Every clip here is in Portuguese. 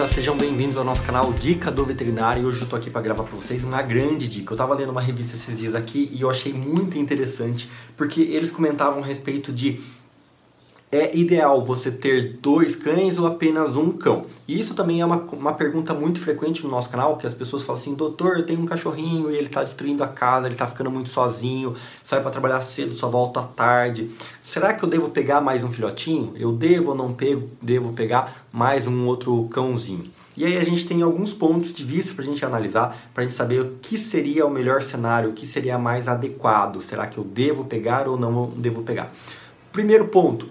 beleza? Sejam bem-vindos ao nosso canal Dica do Veterinário. Hoje eu tô aqui para gravar para vocês uma grande dica. Eu tava lendo uma revista esses dias aqui e eu achei muito interessante porque eles comentavam a respeito de é ideal você ter 2 cães ou apenas um cão? E isso também é uma pergunta muito frequente no nosso canal, que as pessoas falam assim: doutor, eu tenho um cachorrinho e ele está destruindo a casa, ele está ficando muito sozinho, sai para trabalhar cedo, só volta à tarde. Será que eu devo pegar mais um filhotinho? Eu devo ou não devo pegar mais um outro cãozinho? E aí a gente tem alguns pontos de vista para a gente analisar, para a gente saber o que seria o melhor cenário, o que seria mais adequado. Será que eu devo pegar ou não devo pegar? Primeiro ponto,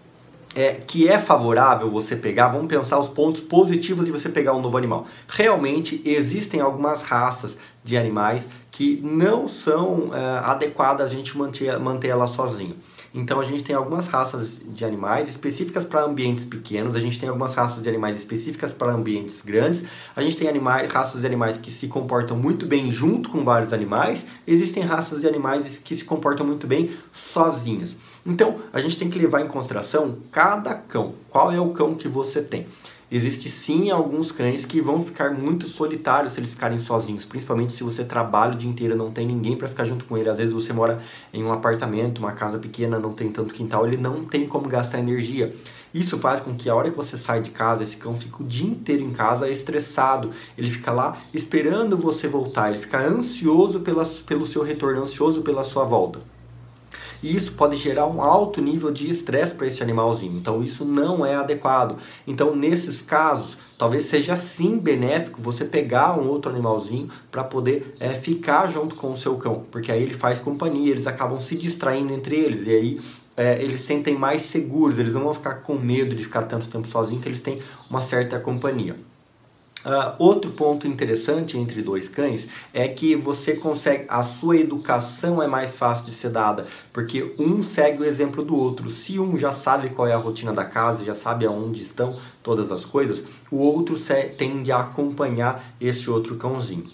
que é favorável você pegar, vamos pensar os pontos positivos de você pegar um novo animal. Realmente existem algumas raças de animais que não são adequadas a gente manter ela sozinho. Então a gente tem algumas raças de animais específicas para ambientes pequenos, a gente tem algumas raças de animais específicas para ambientes grandes, a gente tem raças de animais que se comportam muito bem junto com vários animais, existem raças de animais que se comportam muito bem sozinhas. Então a gente tem que levar em consideração cada cão, qual é o cão que você tem. Existe sim alguns cães que vão ficar muito solitários se eles ficarem sozinhos, principalmente se você trabalha o dia inteiro, não tem ninguém para ficar junto com ele. Às vezes você mora em um apartamento, uma casa pequena, não tem tanto quintal, ele não tem como gastar energia. Isso faz com que a hora que você sai de casa, esse cão fica o dia inteiro em casa estressado, ele fica lá esperando você voltar, ele fica ansioso pelo seu retorno, ansioso pela sua volta. E isso pode gerar um alto nível de estresse para esse animalzinho, então isso não é adequado. Então nesses casos, talvez seja sim benéfico você pegar um outro animalzinho para poder ficar junto com o seu cão, porque aí ele faz companhia, eles acabam se distraindo entre eles, e aí eles se sentem mais seguros, eles não vão ficar com medo de ficar tanto tempo sozinho, que eles têm uma certa companhia. Outro ponto interessante entre 2 cães é que você consegue, a sua educação é mais fácil de ser dada, porque um segue o exemplo do outro. Se um já sabe qual é a rotina da casa, já sabe aonde estão todas as coisas, o outro tende a acompanhar esse outro cãozinho.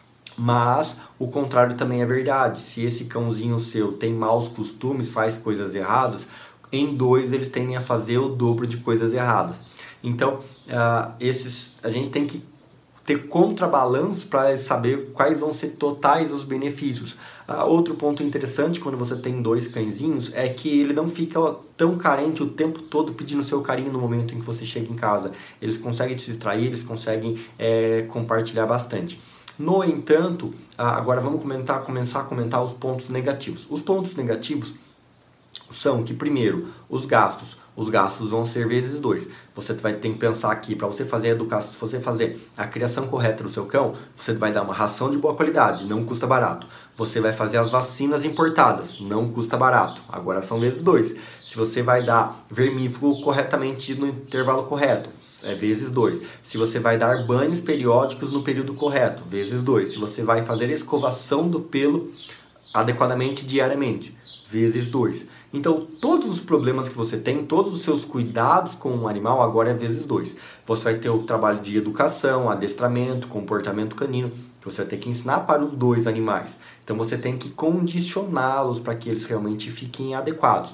Mas o contrário também é verdade. Se esse cãozinho seu tem maus costumes, faz coisas erradas, em 2 eles tendem a fazer o dobro de coisas erradas. Então, a gente tem que ter contrabalanço para saber quais vão ser totais os benefícios. Outro ponto interessante quando você tem 2 cãezinhos é que ele não fica tão carente o tempo todo pedindo seu carinho no momento em que você chega em casa. Eles conseguem te distrair, eles conseguem compartilhar bastante. No entanto, agora vamos começar a comentar os pontos negativos. Os pontos negativos são que, primeiro, os gastos vão ser vezes 2. Você vai ter que pensar aqui, para você fazer a educação, se você fazer a criação correta do seu cão, você vai dar uma ração de boa qualidade, não custa barato. Você vai fazer as vacinas importadas, não custa barato, agora são vezes 2. Se você vai dar vermífugo corretamente no intervalo correto, é vezes 2. Se você vai dar banhos periódicos no período correto, vezes 2. Se você vai fazer escovação do pelo adequadamente diariamente, vezes 2. Então, todos os problemas que você tem, todos os seus cuidados com o animal, agora é vezes 2. Você vai ter o trabalho de educação, adestramento, comportamento canino, que você vai ter que ensinar para os 2 animais. Então, você tem que condicioná-los para que eles realmente fiquem adequados.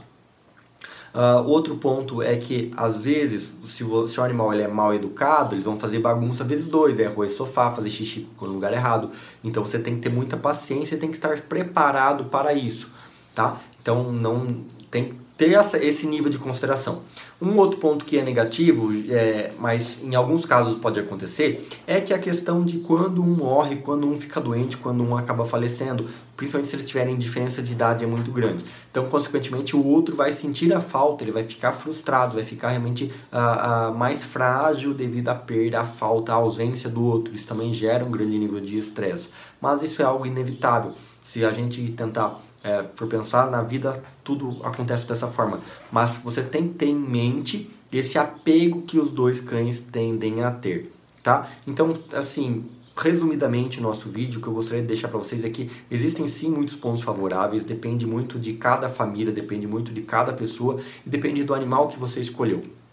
Outro ponto é que, às vezes, se o animal é mal educado, eles vão fazer bagunça vezes 2, roer sofá, fazer xixi no lugar errado. Então, você tem que ter muita paciência e tem que estar preparado para isso, tá? Então, não tem que ter esse nível de consideração. Um outro ponto que é negativo, mas em alguns casos pode acontecer, é que a questão de quando um morre, quando um fica doente, quando um acaba falecendo, principalmente se eles tiverem diferença de idade é muito grande. Então, consequentemente, o outro vai sentir a falta, ele vai ficar frustrado, vai ficar realmente mais frágil devido à perda, à falta, à ausência do outro. Isso também gera um grande nível de estresse. Mas isso é algo inevitável. Se a gente tentar for pensar na vida, tudo acontece dessa forma. Mas você tem que ter em mente esse apego que os 2 cães tendem a ter, tá? Então, assim, resumidamente, o nosso vídeo, o que eu gostaria de deixar para vocês é que existem sim muitos pontos favoráveis, depende muito de cada família, depende muito de cada pessoa e depende do animal que você escolheu.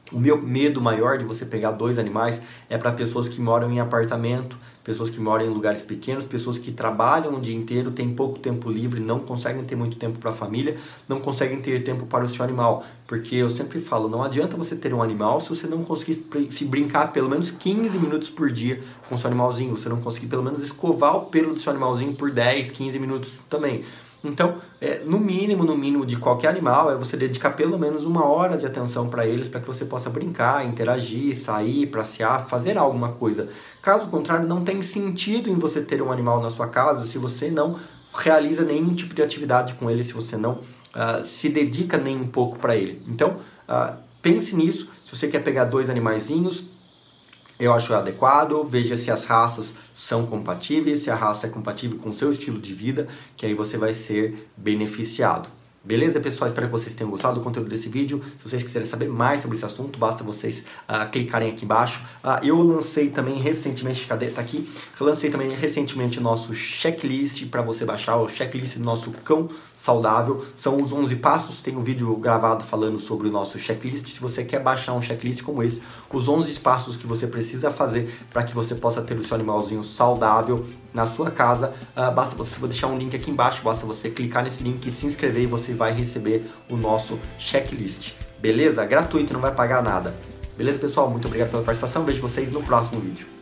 O meu medo maior de você pegar 2 animais é para pessoas que moram em apartamento, pessoas que moram em lugares pequenos, pessoas que trabalham o dia inteiro, têm pouco tempo livre, não conseguem ter muito tempo para a família, não conseguem ter tempo para o seu animal. Porque eu sempre falo, não adianta você ter um animal se você não conseguir se brincar pelo menos 15 minutos por dia com o seu animalzinho, você não conseguir pelo menos escovar o pelo do seu animalzinho por 10, 15 minutos também. Então, no mínimo de qualquer animal, é você dedicar pelo menos 1 hora de atenção para eles, para que você possa brincar, interagir, sair, passear, fazer alguma coisa. Caso contrário, não tem sentido em você ter um animal na sua casa se você não realiza nenhum tipo de atividade com ele, se você não se dedica nem um pouco para ele. Então, pense nisso. Se você quer pegar 2 animaizinhos, eu acho adequado, veja se as raças são compatíveis, se a raça é compatível com o seu estilo de vida, que aí você vai ser beneficiado. Beleza, pessoal? Espero que vocês tenham gostado do conteúdo desse vídeo. Se vocês quiserem saber mais sobre esse assunto, basta vocês clicarem aqui embaixo. Eu lancei também recentemente, cadê? Tá aqui. Eu lancei também recentemente o nosso checklist para você baixar, o checklist do nosso cão saudável. São os 11 passos, tem um vídeo gravado falando sobre o nosso checklist. Se você quer baixar um checklist como esse, os 11 passos que você precisa fazer para que você possa ter o seu animalzinho saudável na sua casa, basta você, vou deixar um link aqui embaixo, basta você clicar nesse link e se inscrever e você vai receber o nosso checklist, beleza? Gratuito, não vai pagar nada. Beleza, pessoal? Muito obrigado pela participação, vejo vocês no próximo vídeo.